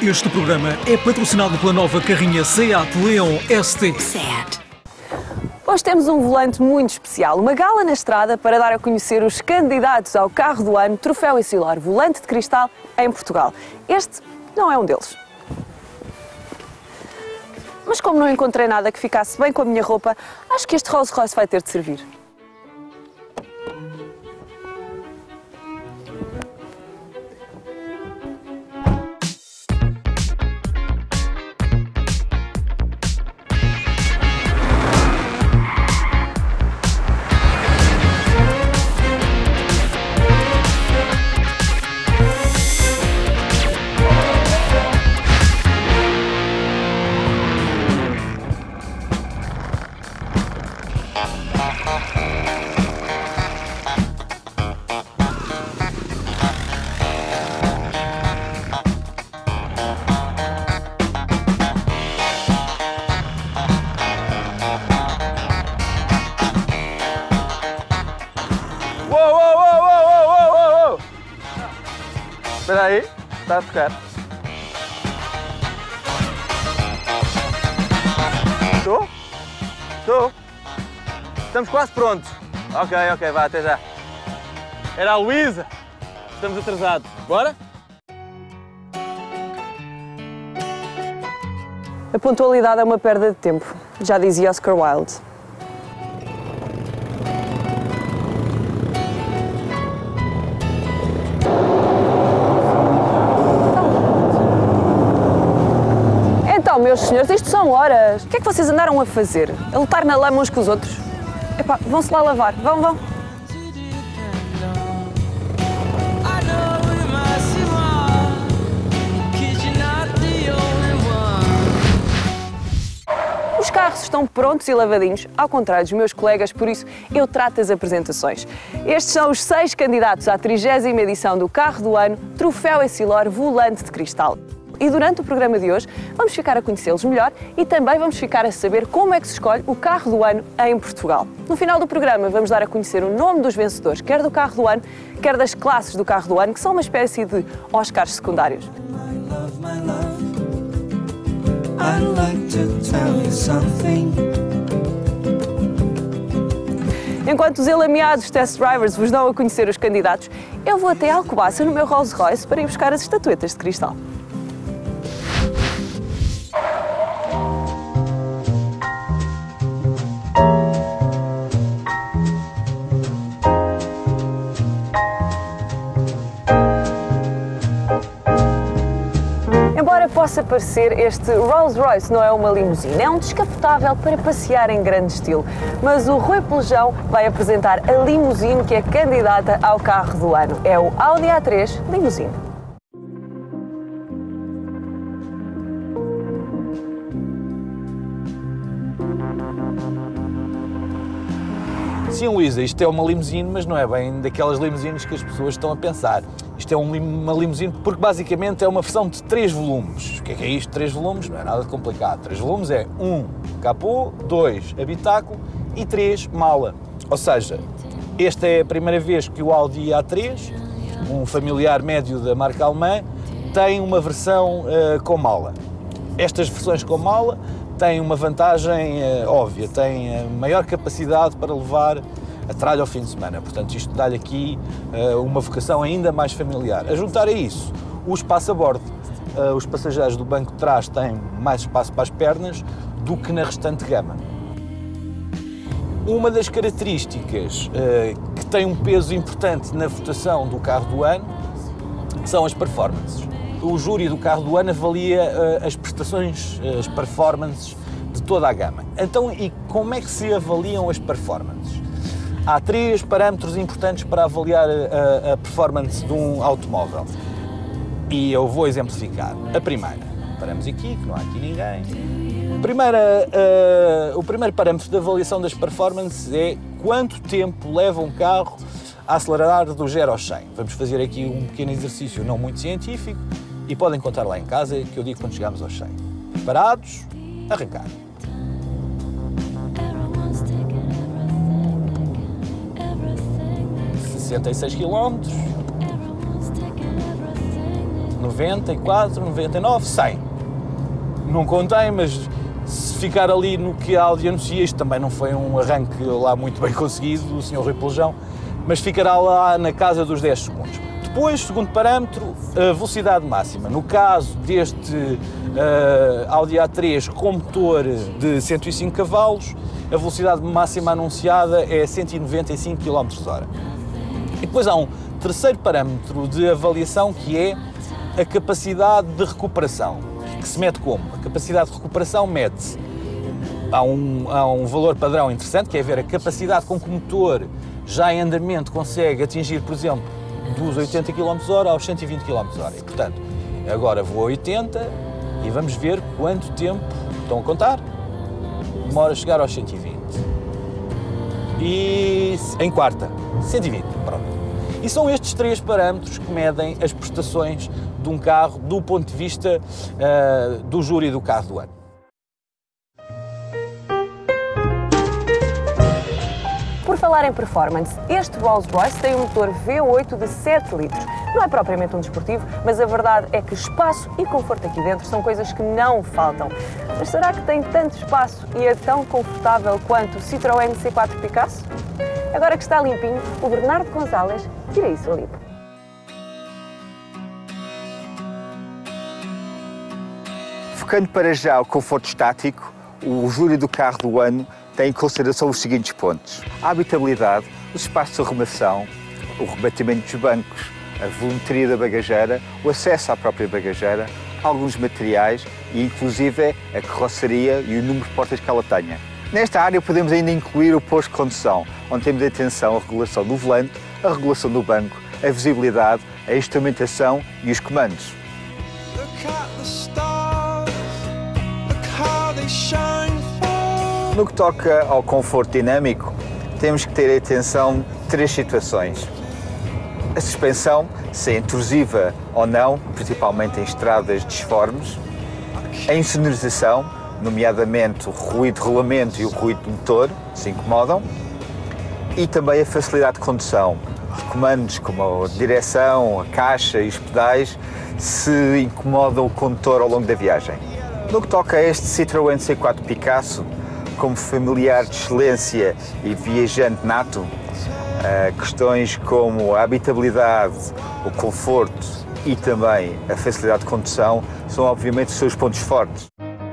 Este programa é patrocinado pela nova carrinha Seat Leon ST. Seat. Hoje temos um volante muito especial, uma gala na estrada para dar a conhecer os candidatos ao carro do ano, Troféu Essilor Volante de Cristal em Portugal. Este não é um deles. Mas como não encontrei nada que ficasse bem com a minha roupa, acho que este Rolls Royce vai ter de servir. Espera aí, está a tocar. Estou? Estou? Estamos quase prontos. Ok, vá, até já. Era a Luísa. Estamos atrasados. Bora? A pontualidade é uma perda de tempo, já dizia Oscar Wilde. Meus senhores, isto são horas. O que é que vocês andaram a fazer? A lutar na lama uns com os outros? Epá, vão-se lá lavar. Vão. Os carros estão prontos e lavadinhos, ao contrário dos meus colegas, por isso eu trato as apresentações. Estes são os 6 candidatos à 30ª edição do Carro do Ano, Troféu Essilor Volante de Cristal. E durante o programa de hoje vamos ficar a conhecê-los melhor e também vamos ficar a saber como é que se escolhe o carro do ano em Portugal. No final do programa vamos dar a conhecer o nome dos vencedores, quer do carro do ano, quer das classes do carro do ano, que são uma espécie de Oscars secundários. Enquanto os elameados test drivers vos dão a conhecer os candidatos, eu vou até Alcobaça no meu Rolls Royce para ir buscar as estatuetas de cristal. Embora possa parecer, este Rolls Royce não é uma limusine, é um descapotável para passear em grande estilo. Mas o Rui Pelejão vai apresentar a limusine que é candidata ao carro do ano. É o Audi A3 Limousine. Sim, Luísa, isto é uma limusine, mas não é bem daquelas limusines que as pessoas estão a pensar. Isto é uma limusine porque basicamente é uma versão de 3 volumes. O que é isto? 3 volumes? Não é nada de complicado. 3 volumes é 1 capô, 2 habitáculo e 3 mala. Ou seja, esta é a primeira vez que o Audi A3, um familiar médio da marca alemã, tem uma versão com mala. Estas versões com mala têm uma vantagem óbvia, têm maior capacidade para levar a tralha ao fim de semana. Portanto, isto dá-lhe aqui uma vocação ainda mais familiar. A juntar a isso, o espaço a bordo. Os passageiros do banco de trás têm mais espaço para as pernas do que na restante gama. Uma das características que tem um peso importante na votação do carro do ano são as performances. O júri do carro do ano avalia as prestações, as performances de toda a gama. Então, e como é que se avaliam as performances? Há 3 parâmetros importantes para avaliar a performance de um automóvel. E eu vou exemplificar. A primeira, paramos aqui, que não há aqui ninguém. O primeiro parâmetro de avaliação das performances é quanto tempo leva um carro a acelerar do 0 ao 100. Vamos fazer aqui um pequeno exercício não muito científico e podem contar lá em casa que eu digo quando chegamos aos 100. Preparados? Arrancar. 66 km, 94, 99, 100. Não contei, mas se ficar ali no que a Audi anuncia, isto também não foi um arranque lá muito bem conseguido do Sr. Rui Pelejão, mas ficará lá na casa dos 10 segundos. Depois, segundo parâmetro, a velocidade máxima. No caso deste Audi A3 com motor de 105 cavalos, a velocidade máxima anunciada é 195 km/h. E depois há um terceiro parâmetro de avaliação que é a capacidade de recuperação, que se mede como? A capacidade de recuperação mede-se. Há um valor padrão interessante, que é ver a capacidade com que o motor já em andamento consegue atingir, por exemplo, dos 80 km/h aos 120 km/h. E, portanto, agora vou a 80 e vamos ver quanto tempo, estão a contar, demora a chegar aos 120. E em quarta, 120, pronto. E são estes três parâmetros que medem as prestações de um carro do ponto de vista do júri do carro do ano. Por falar em performance, este Rolls-Royce tem um motor V8 de 7 litros. Não é propriamente um desportivo, mas a verdade é que espaço e conforto aqui dentro são coisas que não faltam. Mas será que tem tanto espaço e é tão confortável quanto o Citroën C4 Picasso? Agora que está limpinho, o Bernardo Gonzalez tira isso a limpo. Focando para já o conforto estático, o júri do carro do ano tem em consideração os seguintes pontos: a habitabilidade, os espaços de arrumação, o rebatimento dos bancos, a volumetria da bagageira, o acesso à própria bagageira, alguns materiais e, inclusive, a carroceria e o número de portas que ela tenha. Nesta área podemos ainda incluir o posto de condução, onde temos atenção à regulação do volante, a regulação do banco, a visibilidade, a instrumentação e os comandos. No que toca ao conforto dinâmico, temos que ter atenção a três situações. A suspensão, se é intrusiva ou não, principalmente em estradas disformes. A insonorização, nomeadamente o ruído de rolamento e o ruído do motor, se incomodam. E também a facilidade de condução. Os comandos como a direção, a caixa e os pedais se incomodam o condutor ao longo da viagem. No que toca a este Citroën C4 Picasso, como familiar de excelência e viajante nato, questões como a habitabilidade, o conforto e também a facilidade de condução são obviamente os seus pontos fortes.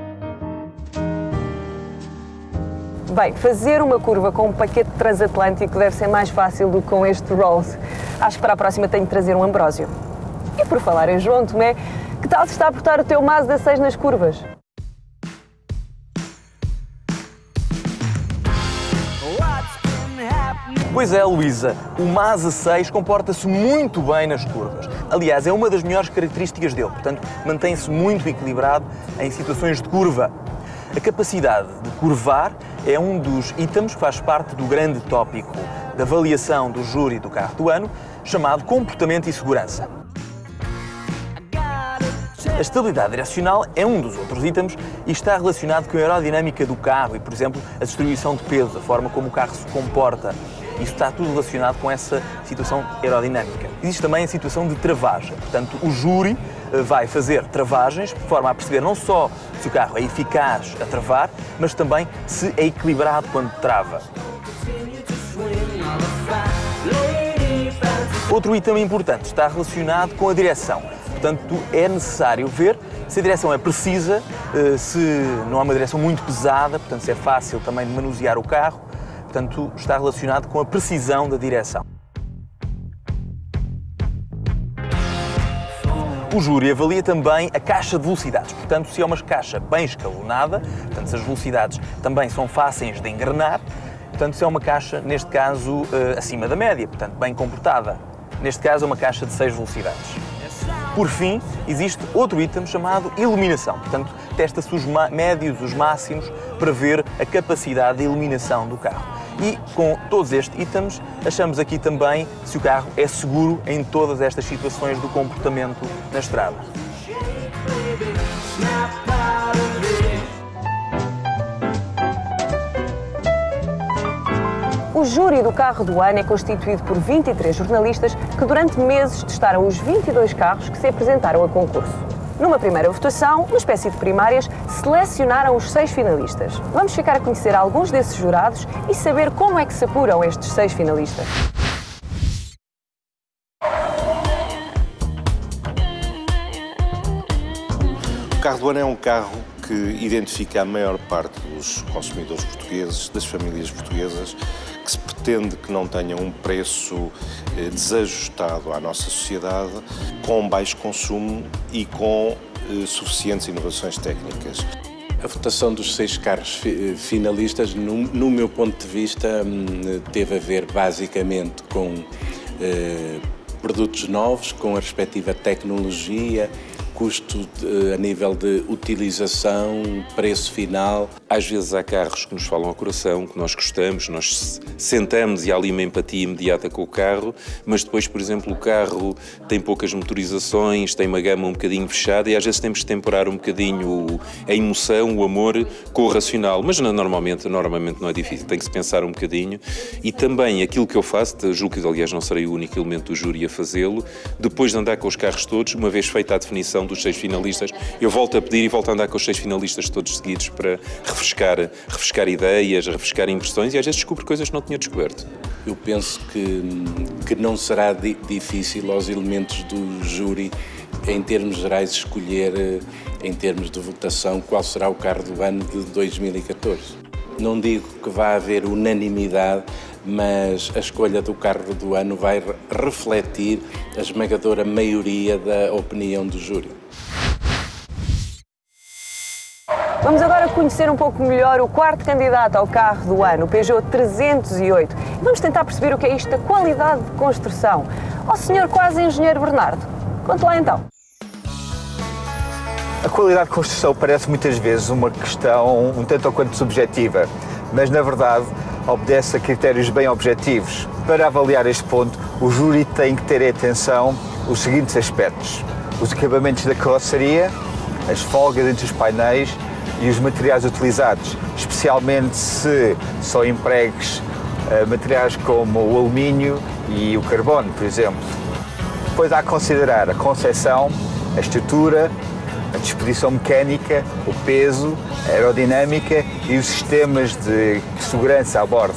Bem, fazer uma curva com um paquete transatlântico deve ser mais fácil do que com este Rolls. Acho que para a próxima tenho de trazer um Ambrósio. E por falar em João Tomé, que tal se está a portar o teu Mazda 6 nas curvas? Pois é, Luísa, o Mazda 6 comporta-se muito bem nas curvas. Aliás, é uma das melhores características dele, portanto, mantém-se muito equilibrado em situações de curva. A capacidade de curvar é um dos itens que faz parte do grande tópico da avaliação do júri do carro do ano, chamado comportamento e segurança. A estabilidade direcional é um dos outros itens e está relacionado com a aerodinâmica do carro e, por exemplo, a distribuição de peso, a forma como o carro se comporta. Isso está tudo relacionado com essa situação aerodinâmica. Existe também a situação de travagem. Portanto, o júri vai fazer travagens de forma a perceber não só se o carro é eficaz a travar, mas também se é equilibrado quando trava. Outro item importante está relacionado com a direção. Portanto, é necessário ver se a direção é precisa, se não há uma direção muito pesada, portanto, se é fácil também de manusear o carro. Portanto, está relacionado com a precisão da direção. O júri avalia também a caixa de velocidades, portanto, se é uma caixa bem escalonada, portanto, se as velocidades também são fáceis de engrenar, portanto, se é uma caixa, neste caso, acima da média, portanto, bem comportada. Neste caso, é uma caixa de 6 velocidades. Por fim, existe outro item chamado iluminação, portanto, testa-se os médios, os máximos, para ver a capacidade de iluminação do carro. E com todos estes itens, achamos aqui também se o carro é seguro em todas estas situações do comportamento na estrada. O O júri do carro do ano é constituído por 23 jornalistas que durante meses testaram os 22 carros que se apresentaram a concurso. Numa primeira votação, uma espécie de primárias, selecionaram os 6 finalistas. Vamos ficar a conhecer alguns desses jurados e saber como é que se apuram estes 6 finalistas. O carro do ano é um carro que identifica a maior parte dos consumidores portugueses, das famílias portuguesas, que se pretende que não tenham um preço desajustado à nossa sociedade, com baixo consumo e com suficientes inovações técnicas. A votação dos 6 carros finalistas, no meu ponto de vista, teve a ver basicamente com produtos novos, com a respectiva tecnologia, custo a nível de utilização, preço final. Às vezes há carros que nos falam ao coração, que nós gostamos, nós sentamos e há ali uma empatia imediata com o carro, mas depois, por exemplo, o carro tem poucas motorizações, tem uma gama um bocadinho fechada e às vezes temos de temperar um bocadinho a emoção, o amor com o racional, mas normalmente não é difícil, tem que se pensar um bocadinho. E também aquilo que eu faço, julgo que aliás não serei o único elemento do júri a fazê-lo, depois de andar com os carros todos, uma vez feita a definição dos 6 finalistas, eu volto a pedir e volto a andar com os 6 finalistas todos seguidos para refrescar ideias, refrescar impressões e às vezes descubro coisas que não tinha descoberto. Eu penso que não será difícil aos elementos do júri, em termos gerais, escolher, em termos de votação, qual será o carro do ano de 2014. Não digo que vá haver unanimidade, mas a escolha do carro do ano vai refletir a esmagadora maioria da opinião do júri. Vamos agora conhecer um pouco melhor o 4º candidato ao carro do ano, o Peugeot 308. E vamos tentar perceber o que é isto da qualidade de construção. Ó senhor quase engenheiro Bernardo, conte lá então. A qualidade de construção parece muitas vezes uma questão um tanto ou quanto subjetiva, mas na verdade obedece a critérios bem objetivos. Para avaliar este ponto, o júri tem que ter em atenção os seguintes aspectos: os acabamentos da carroceria, as folgas entre os painéis e os materiais utilizados, especialmente se são empregues materiais como o alumínio e o carbono, por exemplo. Depois há a considerar a concepção, a estrutura, a disposição mecânica, o peso, a aerodinâmica e os sistemas de segurança a bordo.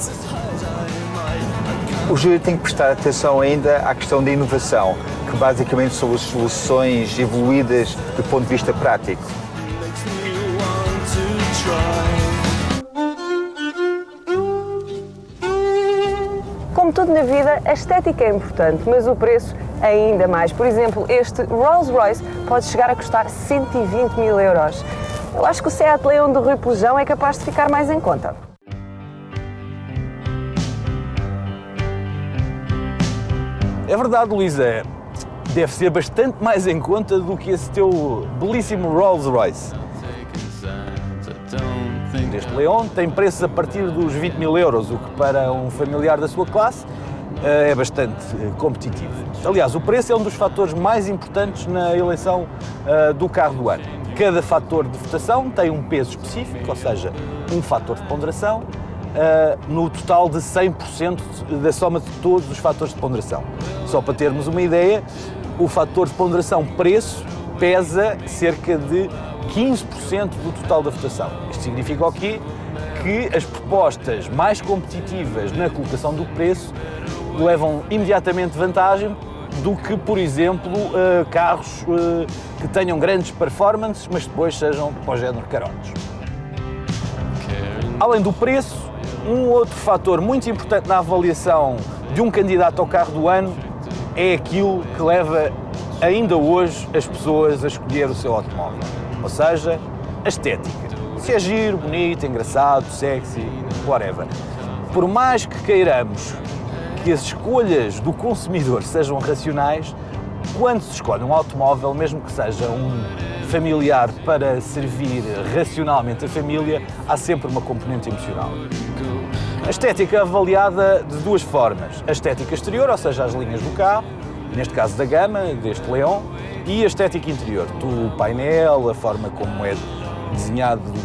O júri tem que prestar atenção ainda à questão da inovação, que basicamente são as soluções evoluídas do ponto de vista prático. Como tudo na vida, a estética é importante, mas o preço ainda mais. Por exemplo, este Rolls-Royce pode chegar a custar 120 mil euros. Eu acho que o Seat Leon do Rui Pelejão é capaz de ficar mais em conta. É verdade, Luísa, deve ser bastante mais em conta do que esse teu belíssimo Rolls-Royce. Este Leon tem preços a partir dos 20 mil euros, o que para um familiar da sua classe é bastante competitivo. Aliás, o preço é um dos fatores mais importantes na eleição do carro do ano. Cada fator de votação tem um peso específico, ou seja, um fator de ponderação, no total de 100% da soma de todos os fatores de ponderação. Só para termos uma ideia, o fator de ponderação preço pesa cerca de 15% do total da votação. Isto significa o quê? Que as propostas mais competitivas na colocação do preço levam imediatamente vantagem do que, por exemplo, carros que tenham grandes performances, mas depois sejam para o género carotes. Além do preço, um outro fator muito importante na avaliação de um candidato ao carro do ano é aquilo que leva ainda hoje as pessoas a escolher o seu automóvel. Ou seja, a estética. Se é giro, bonito, engraçado, sexy, whatever. Por mais que queiramos que as escolhas do consumidor sejam racionais, quando se escolhe um automóvel, mesmo que seja um familiar para servir racionalmente a família, há sempre uma componente emocional. A estética é avaliada de duas formas. A estética exterior, ou seja, as linhas do carro, neste caso da gama, deste Leon, e a estética interior, do painel, a forma como é desenhado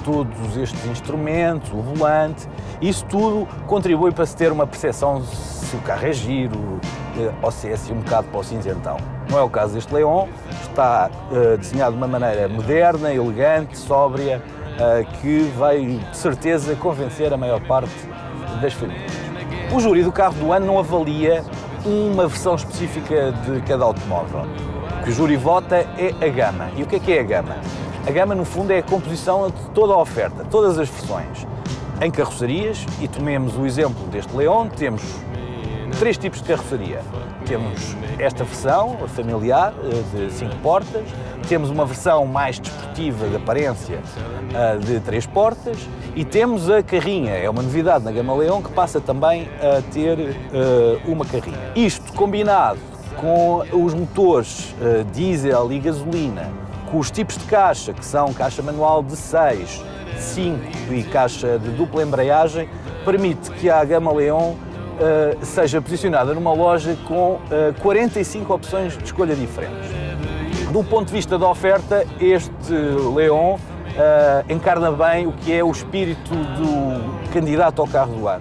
todos estes instrumentos, o volante, isso tudo contribui para se ter uma percepção se o carro é giro ou se é assim um bocado para o cinzentão. Não é o caso deste Leon, está desenhado de uma maneira moderna, elegante, sóbria, que vai de certeza convencer a maior parte das famílias. O júri do carro do ano não avalia uma versão específica de cada automóvel. O que o júri vota é a gama. E o que é a gama? A gama, no fundo, é a composição de toda a oferta, todas as versões. Em carrocerias, e tomemos o exemplo deste Leon, temos 3 tipos de carroceria. Temos esta versão, a familiar, de 5 portas, temos uma versão mais desportiva de aparência, de 3 portas, e temos a carrinha, é uma novidade na gama Leon, que passa também a ter uma carrinha. Isto combinado com os motores diesel e gasolina, com os tipos de caixa, que são caixa manual de 6, de 5 e caixa de dupla embreagem, permite que a gama Leon seja posicionada numa loja com 45 opções de escolha diferentes. Do ponto de vista da oferta, este Leon encarna bem o que é o espírito do candidato ao carro do ano.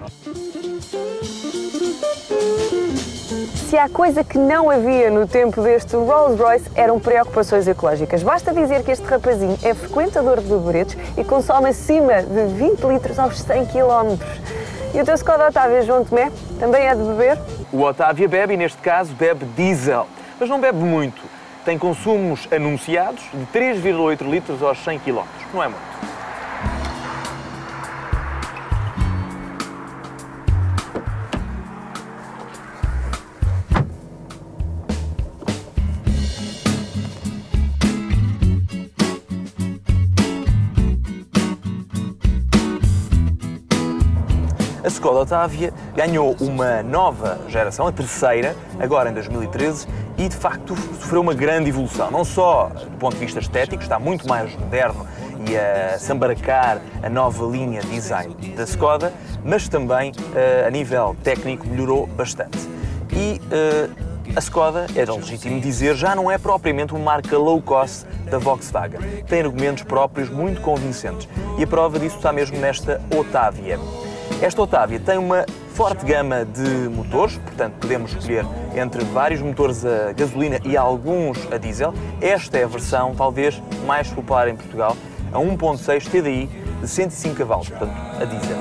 Se há coisa que não havia no tempo deste Rolls-Royce eram preocupações ecológicas. Basta dizer que este rapazinho é frequentador de laboretos e consome acima de 20 litros aos 100 km. E o teu Skoda Octavia, João Tomé, também é de beber? O Octavia bebe, e neste caso bebe diesel, mas não bebe muito. Tem consumos anunciados de 3,8 litros aos 100 km. Não é muito. A Skoda Octavia ganhou uma nova geração, a terceira, agora em 2013, e de facto sofreu uma grande evolução. Não só do ponto de vista estético, está muito mais moderno e a sambaracar a nova linha de design da Skoda, mas também a nível técnico melhorou bastante. E a Skoda, era legítimo dizer, já não é propriamente uma marca low cost da Volkswagen. Tem argumentos próprios muito convincentes e a prova disso está mesmo nesta Octavia. Esta Octavia tem uma forte gama de motores, portanto podemos escolher entre vários motores a gasolina e alguns a diesel. Esta é a versão talvez mais popular em Portugal, a 1.6 TDI de 105 cavalos, portanto a diesel.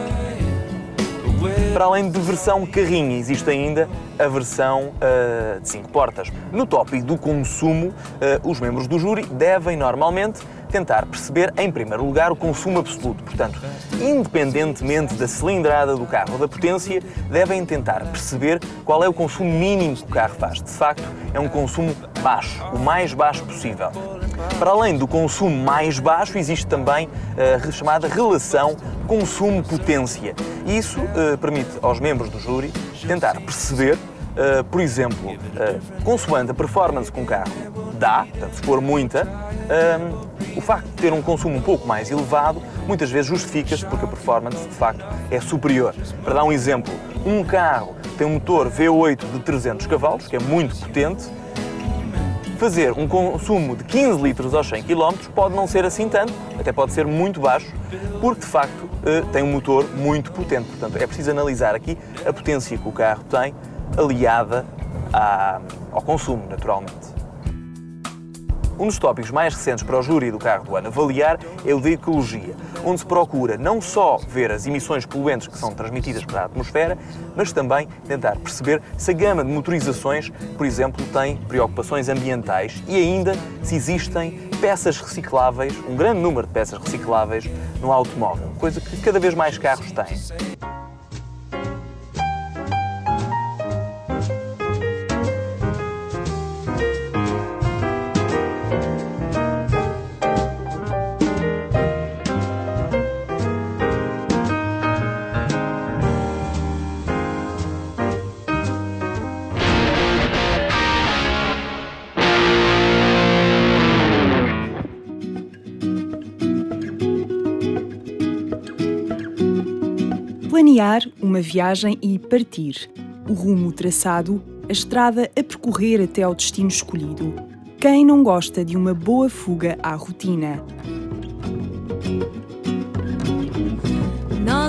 Para além de versão carrinha, existe ainda a versão de 5 portas. No tópico do consumo, os membros do júri devem normalmente tentar perceber, em primeiro lugar, o consumo absoluto. Portanto, independentemente da cilindrada do carro ou da potência, devem tentar perceber qual é o consumo mínimo que o carro faz. De facto, é um consumo baixo, o mais baixo possível. Para além do consumo mais baixo, existe também a chamada relação consumo-potência. Isso permite aos membros do júri tentar perceber, por exemplo, consoante a performance que um carro dá, portanto, se for muita, o facto de ter um consumo um pouco mais elevado muitas vezes justifica-se porque a performance de facto é superior. Para dar um exemplo, um carro tem um motor V8 de 300 cavalos, que é muito potente. Fazer um consumo de 15 litros aos 100 km pode não ser assim tanto, até pode ser muito baixo, porque de facto tem um motor muito potente. Portanto, é preciso analisar aqui a potência que o carro tem, aliada ao consumo, naturalmente. Um dos tópicos mais recentes para o júri do carro do ano avaliar é o de ecologia, onde se procura não só ver as emissões poluentes que são transmitidas para a atmosfera, mas também tentar perceber se a gama de motorizações, por exemplo, tem preocupações ambientais e ainda se existem peças recicláveis, um grande número de peças recicláveis no automóvel, coisa que cada vez mais carros têm. Planear uma viagem e partir. O rumo traçado, a estrada a percorrer até ao destino escolhido. Quem não gosta de uma boa fuga à rotina?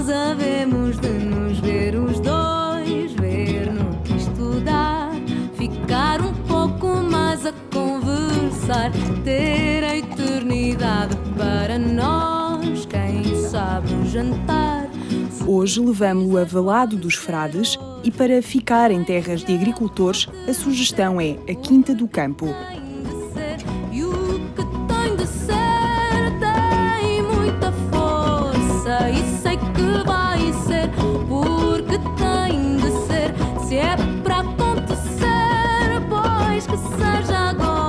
Nós havemos de nos ver os dois, ver no que isto dá, ficar um pouco mais a conversar, ter a eternidade para nós, quem sabe o jantar. Hoje levamo-lo a Valado dos Frades e para ficar em terras de agricultores, a sugestão é a Quinta do Campo. E o que tem de ser tem muita força e sei que vai ser, porque tem de ser. Se é para acontecer, pois que seja agora.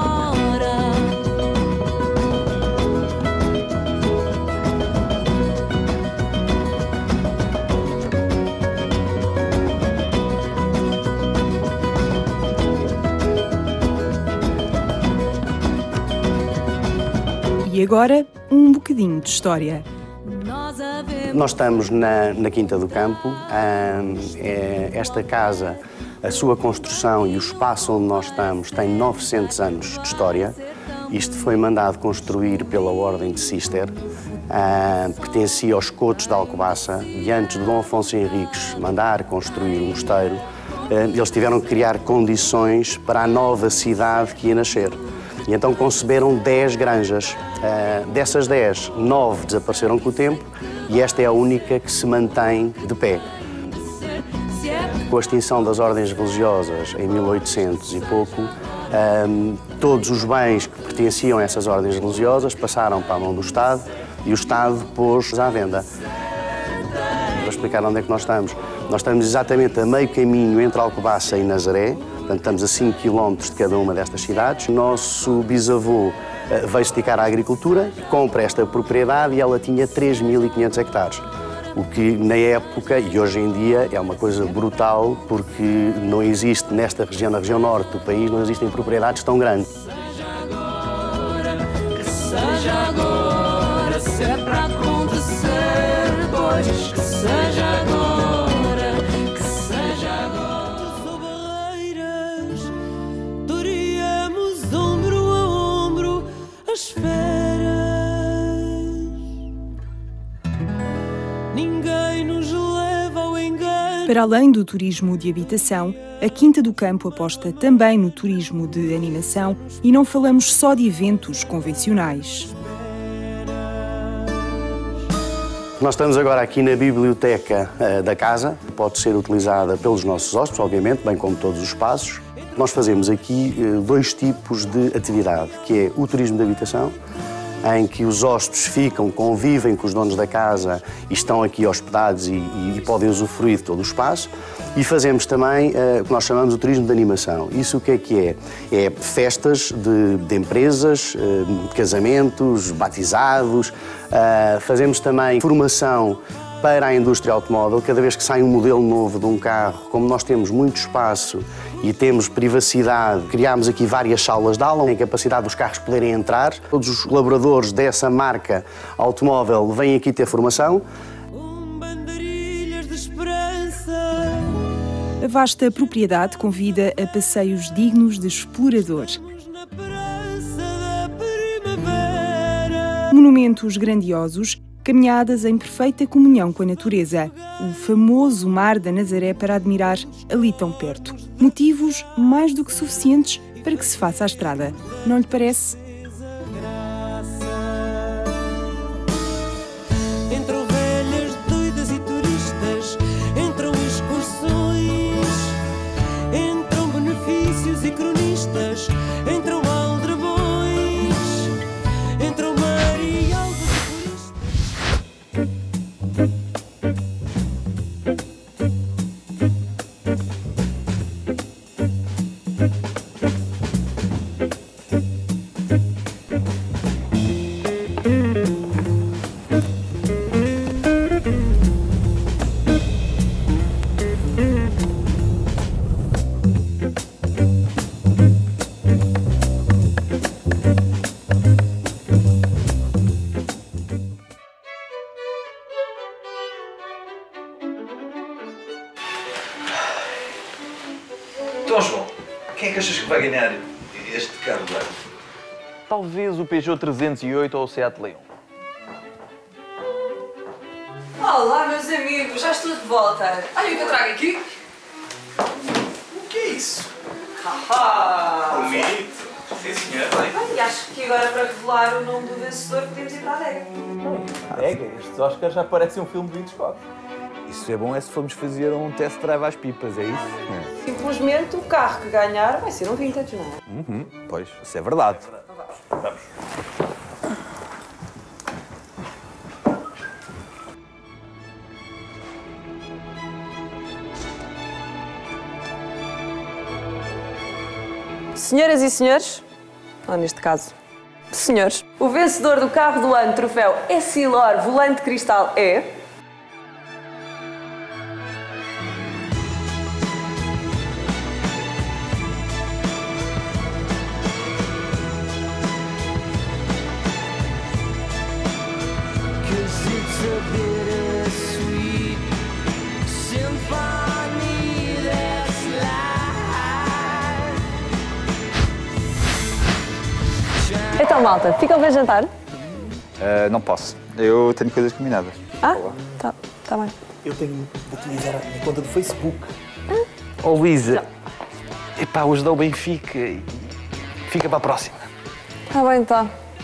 E agora, um bocadinho de história. Nós estamos na Quinta do Campo. Esta casa, a sua construção e o espaço onde nós estamos tem 900 anos de história. Isto foi mandado construir pela Ordem de Cister. Pertencia aos Cotos de Alcobaça e antes de Dom Afonso Henriques mandar construir um mosteiro, eles tiveram que criar condições para a nova cidade que ia nascer. E então conceberam 10 granjas. Dessas 10, 9 desapareceram com o tempo e esta é a única que se mantém de pé. Com a extinção das ordens religiosas em 1800 e pouco, todos os bens que pertenciam a essas ordens religiosas passaram para a mão do Estado e o Estado pôs à venda. Vou explicar onde é que nós estamos. Nós estamos exatamente a meio caminho entre Alcobaça e Nazaré. Portanto, estamos a 5 km de cada uma destas cidades. O nosso bisavô veio-se dedicar à agricultura, compra esta propriedade e ela tinha 3.500 hectares. O que, na época e hoje em dia, é uma coisa brutal, porque não existe nesta região, na região norte do país, não existem propriedades tão grandes. Seja agora, se é para acontecer, pois que seja agora, que seja agora. Barreiras, toreamos ombro a ombro as feras. Ninguém nos leva ao engano. Para além do turismo de habitação, a Quinta do Campo aposta também no turismo de animação e não falamos só de eventos convencionais. Nós estamos agora aqui na biblioteca da casa, pode ser utilizada pelos nossos hóspedes, obviamente, bem como todos os espaços. Nós fazemos aqui 2 tipos de atividade, que é o turismo de habitação, em que os hóspedes ficam, convivem com os donos da casa e estão aqui hospedados e podem usufruir de todo o espaço. E fazemos também o que nós chamamos de turismo de animação. Isso o que é? É festas de empresas, casamentos, batizados. Fazemos também formação para a indústria automóvel. Cada vez que sai um modelo novo de um carro, como nós temos muito espaço e temos privacidade, criámos aqui várias salas de aula, tem capacidade dos carros poderem entrar. Todos os colaboradores dessa marca automóvel vêm aqui ter formação. A vasta propriedade convida a passeios dignos de explorador. Monumentos grandiosos, caminhadas em perfeita comunhão com a natureza. O famoso Mar da Nazaré para admirar ali tão perto. Motivos mais do que suficientes para que se faça a estrada. Não lhe parece? Entram velhas, doidas e turistas, entram excursões, entram benefícios e cronistas, entram aldrabões, entram marialvas e turistas. Então, João, quem é que achas que vai ganhar este carro de ano? Talvez o Peugeot 308 ou o Seat Leon. Olá, meus amigos, já estou de volta. Olha o que eu trago aqui. O que é isso? Haha! Bonito. Sim, senhor. E acho que agora, para revelar o nome do vencedor, podemos ir para a adega. Adega, estes Oscars já parecem um filme de Hitchcock. Isso é bom é se formos fazer um test drive às pipas, é isso? Simplesmente o carro que ganhar vai ser um vintage, não é? Pois, isso é verdade. Vamos. Senhoras e senhores, ou neste caso, senhores, o vencedor do carro do ano troféu Essilor Volante Cristal é... Então, malta, ficam bem jantar? Não posso. Eu tenho coisas combinadas. Ah, tá bem. Eu tenho de utilizar a minha conta do Facebook. Oh, Luísa, epá, hoje dá o Benfica e fica para a próxima. Tá bem, tá.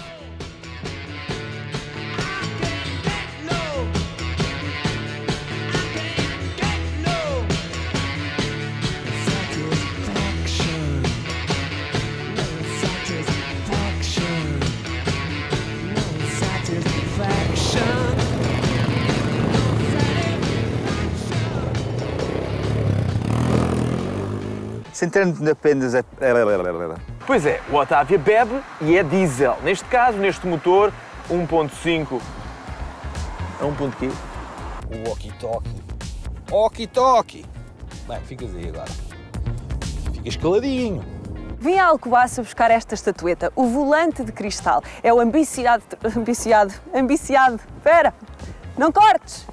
Centrando-nos apenas a... Pois é, o Otávia bebe e é diesel. Neste caso, neste motor, 1.5... É 1.5 quê? O walkie-talkie. Walkie-talkie. Bem, ficas aí agora. Ficas caladinho. Vim à Alcobaça buscar esta estatueta, o volante de cristal. É o ambiciado... Espera! Não cortes!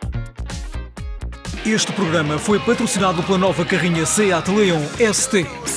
Este programa foi patrocinado pela nova carrinha Seat Leon ST.